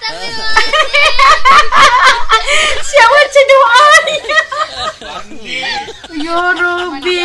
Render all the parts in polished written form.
Siapa baca doa ni? Ya Rabbi.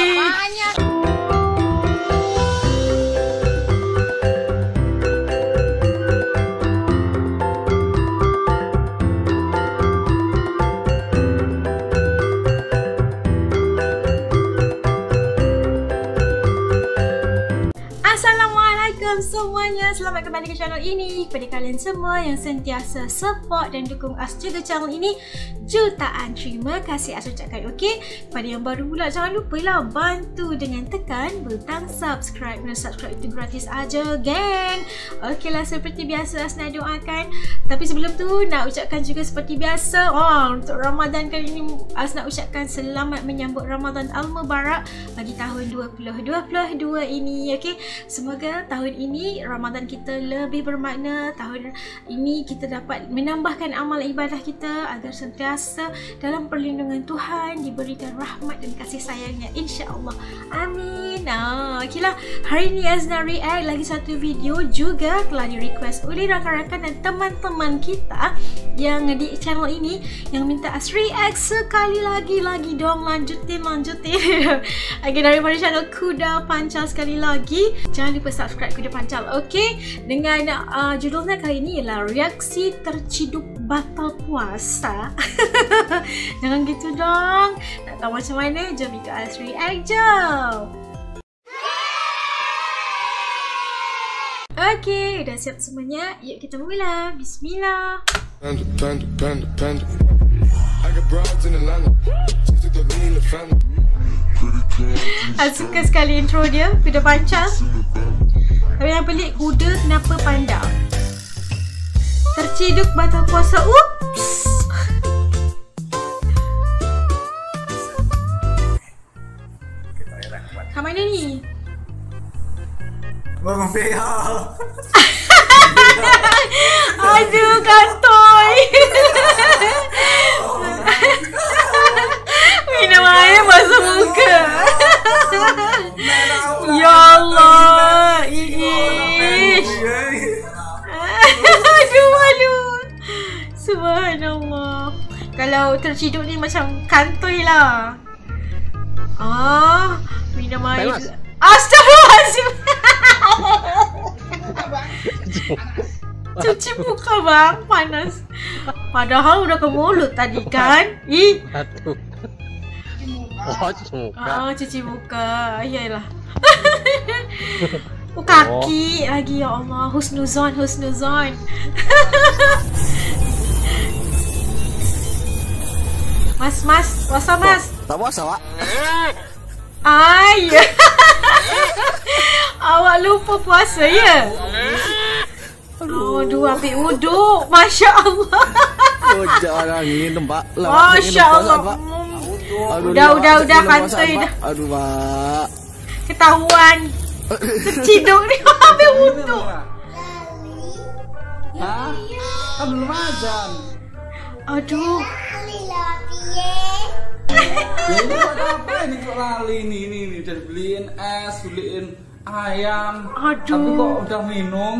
Assalamualaikum semuanya, selamat kembali ke channel ini. Kepada kalian semua yang sentiasa support dan dukung As jaga channel ini, jutaan terima kasih As ucapkan. Okey, kepada yang baru pula jangan lupalah bantu dengan tekan butang subscribe. Dan subscribe itu gratis aja, geng. Okeylah, seperti biasa As nak doakan. Tapi sebelum tu nak ucapkan juga seperti biasa, untuk Ramadan kali ini As nak ucapkan selamat menyambut Ramadan Al-Mubarak bagi tahun 2022 ini. Okey, semoga tahun ini Ramadan kita lebih bermakna. Tahun ini kita dapat menambahkan amal ibadah kita agar sentiasa dalam perlindungan Tuhan, diberikan rahmat dan kasih sayangnya, insya-Allah. Amin. Okeylah, hari ni Azna react lagi satu video juga telah di request oleh rakan-rakan dan teman-teman kita yang di channel ini yang minta As react sekali lagi dong, lanjutin. Lagi daripada channel Kuda Pancal sekali lagi. Jangan lupa subscribe Kuda Pancal. Okey, dengan judulnya kali ini ialah reaksi terciduk batal puasa. Jangan gitu dong. Nak tahu macam mana? Jom ikut As react jom. Okey, dah siap semuanya. Yuk kita mula. Bismillah. Aku suka sekali intro dia, Kuda Pancal. Tapi yang pelik, kuda kenapa pandang? Terciduk batal puasa. Ups. Kat mana ni? Bangun peyal. Aduh, kantoi. Minum air masuk muka. Ya Allah. Aduh. Subhanallah. Kalau terciduk ni macam kantoi lah. Minum air. Astagfirullahaladzim. Cuci muka bang, panas. Padahal udah ke mulut tadi kan. Cuci muka. Yalah. Kaki lagi, ya Allah. Husnuzon. Mas, puasa mas? Tak puasa pak? Awak lupa puasa ya? Aduh, ambil wuduk. Masya Allah. Jangan minum pak. Masya Allah. Udah kantoi dah. Aduh pak. Ketahuan. Terciduk ni ambil wuduk. Hah? Kan belum azan. Aduh. Ini buat apa ini kok lali ini udah beliin es, beliin ayam. Aduh. Tapi kok udah minum?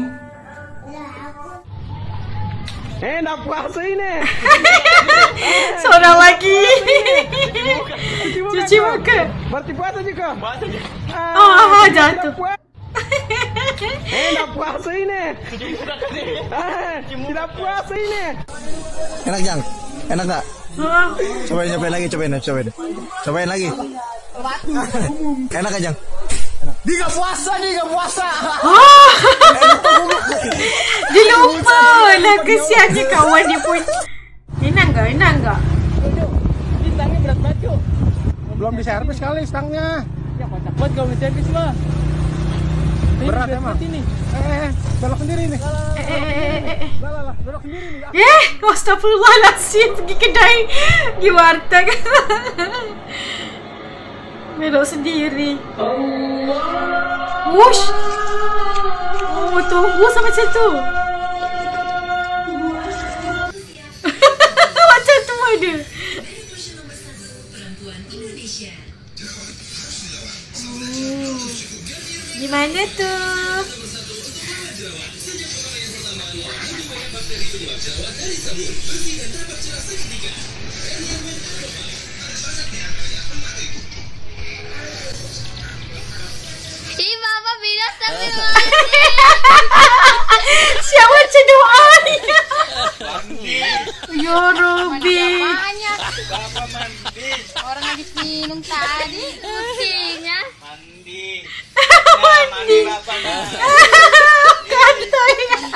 Enak puasa ini. Seorang lagi. Cuci muka. Berarti puasa juga. Jatuh. Enak puasa ini. Tidak puasa ini. Enak Jang? Enak tak? Cobain lagi. Cobain lagi. Enak kan Jang? Dia gak puasa. Dia lupa lah, kesiannya kawan dia pun. Enak enggak? Ini stangnya berat banget yuk. Belum diservis kali stangnya. Ya kocak banget kalau nge-servis mah. Berat emang. Belok sendiri nih. Belok sendiri nih. Astagfirullahaladzim, pergi kedai, pergi warteg. Belok sendiri. Wush. Tunggu sama macam tu. Macam tu ada. Gimana tu? Ih, Bapak bilang tapi Siapa macam doa ni? Ya Rabbi. Bapak mandi. orang habis minum tadi buktinya. Mandi. Nah, mandi Bapak. Nah. Kantoi.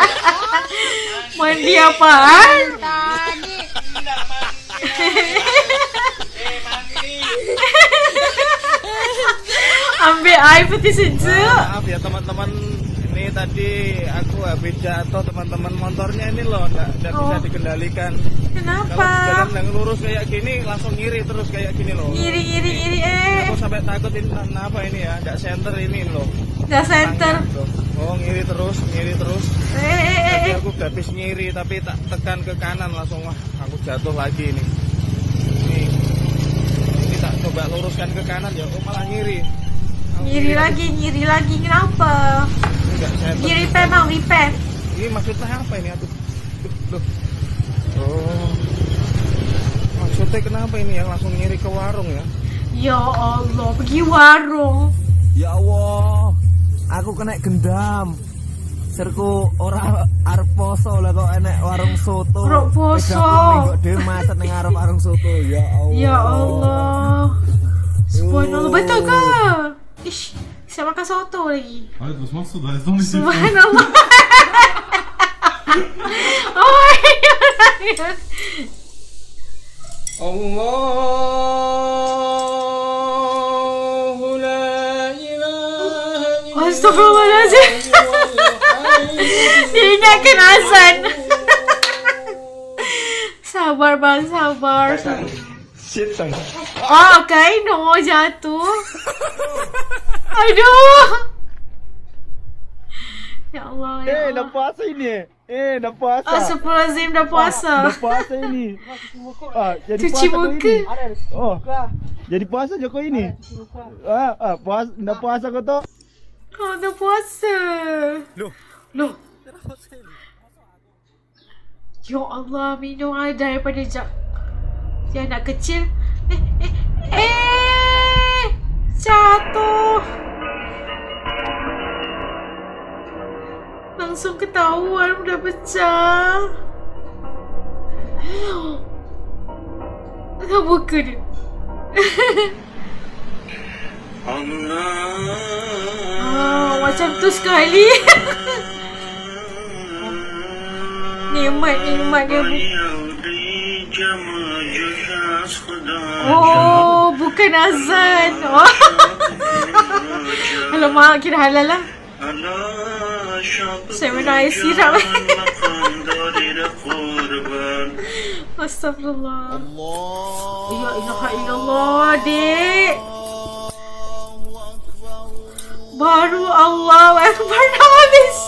Mandi apaan? Tadi Enggak mandi. Mandi. Ambil air putih sejuk. Maaf ya teman-teman, ini tadi aku habis jatuh teman-teman, motornya ini loh nggak bisa dikendalikan. Kenapa? Kalau jalan yang lurus kayak gini langsung ngiri terus kayak gini loh. Iri. Aku sampai takut ini apa ini ya, nggak center ini loh. Dah center. Oh ngiri terus. Tadi aku udah habis ngiri tapi tak tekan ke kanan langsung wah aku jatuh lagi nih. Ini tak coba luruskan ke kanan ya, oh malah ngiri. Ngiri lagi. Kenapa? Enggak center. Di repair bang, repair. Ini maksudnya apa ini? Aduh. Loh. Oh. Maksudnya kenapa ini ya langsung ngiri ke warung ya? Ya Allah, pergi warung. Ya Allah, aku kena gendam. Serku ora arep poso lah kok enek warung soto. Rok poso. Kok dhewe macet ning arep warung soto. Ya Allah. Ya Allah. Subhanallah, betul ke? Ish, saya makan soto lagi. Alter, was machst du da? Ist doch nicht der Fall. Subhanallah. Oh ya. Allahu la ilaha illallah. Astagfirullahaladzim. Diingatkan azan. Sabar bang, sabar. Shit, sang. Oh, kaino jatuh. Aduh. Ya Allah, ya Allah. Dah puasa ini. Dah puasa. Astagfirullahaladzim, dah puasa. Dah puasa ini. Jadi Cuci puasa kau muka. ini. Oh. Jadi puasa Joko ini. Puasa, dah puasa kau tu. Oh, dah puasa. Loh. Ya Allah, minum air daripada dia anak kecil. Jatuh. Langsung ketahuan udah pecah. Tak buka dia. Macam tu sekali. Nikmat dia. Oh, bukan azan. Oh. Alamak, kira halal lah. Saya minum air sirap. Astagfirullah. Ya ilaha illallah, dek. Baru Allahu Akbar habis.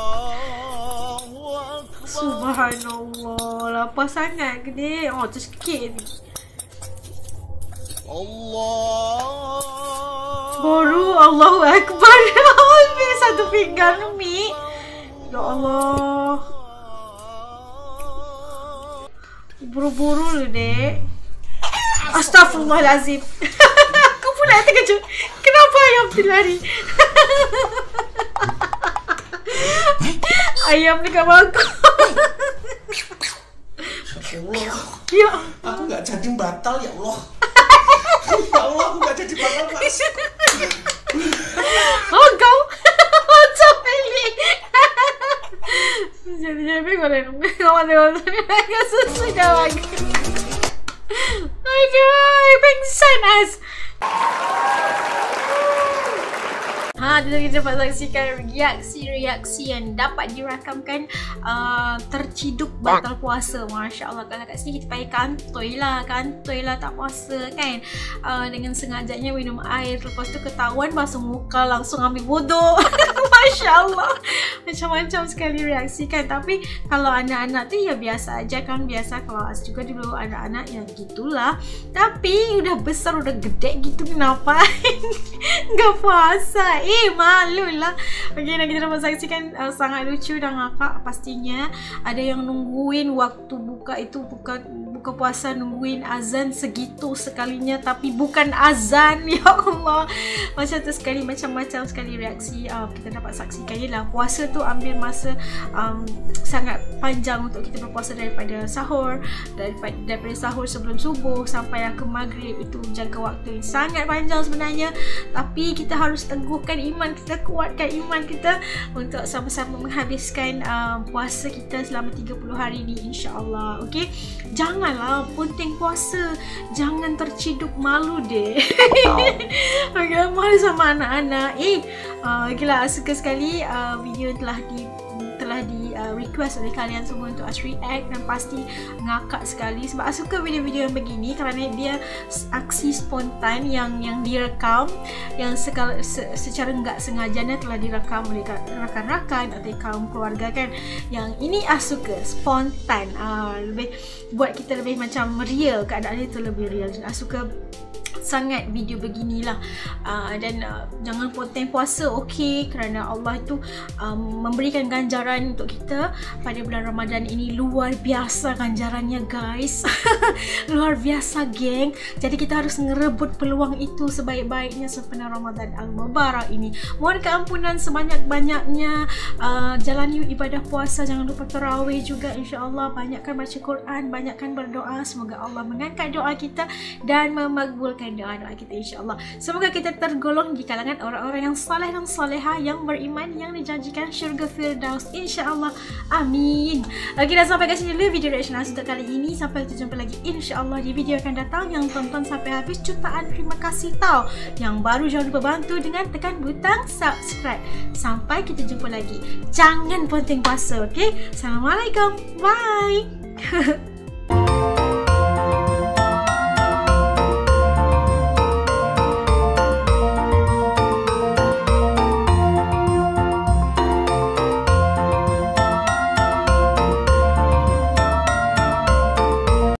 Subhanallah, lapar sangat ke dek? Oh, tu sikit ni. Baru Allahu Akbar habis satu pinggan mi. Ya Allah. Buru-buru lu dek. Astagfirullahalazim. Aku pula terkejut. Kenapa ayam terlari? Ayam dekat bangku. Allah, Ya. aku nggak jadi batal ya Allah. Ya Allah, aku nggak jadi batal mas. Oh kau. Macam pilih. Jadi kau dah nunggu. Kau ada susu dah lagi. Aduh, pingsan as. Kita dapat saksikan reaksi yang dapat dirakamkan terciduk batal puasa. Masya Allah, kalau kat sini kita pakai kantoi lah tak puasa kan. Dengan sengajanya minum air, lepas tu ketahuan basuh muka langsung ambil wuduk. Masya Allah, macam-macam sekali reaksi kan. Tapi kalau anak-anak tu ya biasa aja kan. Biasa kalau As juga dulu anak-anak ya gitulah. Tapi udah besar, udah gede gitu, kenapa nggak puasa? Malu lah. Oke, nah kita dapat saksikan sangat lucu dan ngakak pastinya. Ada yang nungguin waktu buka itu, buka puasa, nungguin azan segitu sekalinya tapi bukan azan. Ya Allah, macam tu sekali, macam-macam sekali reaksi. Kita dapat saksikan je lah. Puasa tu ambil masa sangat panjang untuk kita berpuasa, daripada sahur, daripada sahur sebelum subuh sampai ke maghrib. Itu jangka waktu yang sangat panjang sebenarnya, tapi kita harus teguhkan iman kita, kuatkan iman kita untuk sama-sama menghabiskan puasa kita selama 30 hari ni, insya-Allah. Okey, janganlah penting puasa, jangan terciduk malu deh. Okay, malu sama anak-anak. Gila, suka sekali video telah di request oleh kalian semua untuk As react, dan pasti ngakak sekali sebab As suka video-video yang begini kerana dia aksi spontan yang direkam, yang secara enggak sengaja telah direkam oleh rakan-rakan atau kaum keluarga kan. Yang ini As suka spontan, lebih buat kita lebih macam real, keadaan itu lebih real. As suka sangat video beginilah. Dan jangan potong puasa, okey, kerana Allah itu memberikan ganjaran untuk kita pada bulan Ramadan ini. Luar biasa ganjarannya guys. Luar biasa geng. Jadi kita harus ngerebut peluang itu sebaik-baiknya sempena Ramadan Al-Mubarak ini. Mohon keampunan sebanyak-banyaknya. Jalani ibadah puasa, jangan lupa tarawih juga insya-Allah. Banyakkan baca Quran, banyakkan berdoa. Semoga Allah mengangkat doa kita dan memakbulkan doa-doa kita insya-Allah. Semoga kita tergolong di kalangan orang-orang yang saleh dan saleha, yang beriman, yang dijanjikan syurga Firdaus insya-Allah. Amin. Okey, dah sampai kat sini dulu video reaction As untuk kali ini. Sampai kita jumpa lagi insya-Allah di video akan datang. Yang tonton sampai habis jutaan terima kasih tau. Yang baru jangan lupa bantu dengan tekan butang subscribe. Sampai kita jumpa lagi. Jangan penting puasa, okey? Assalamualaikum. Bye.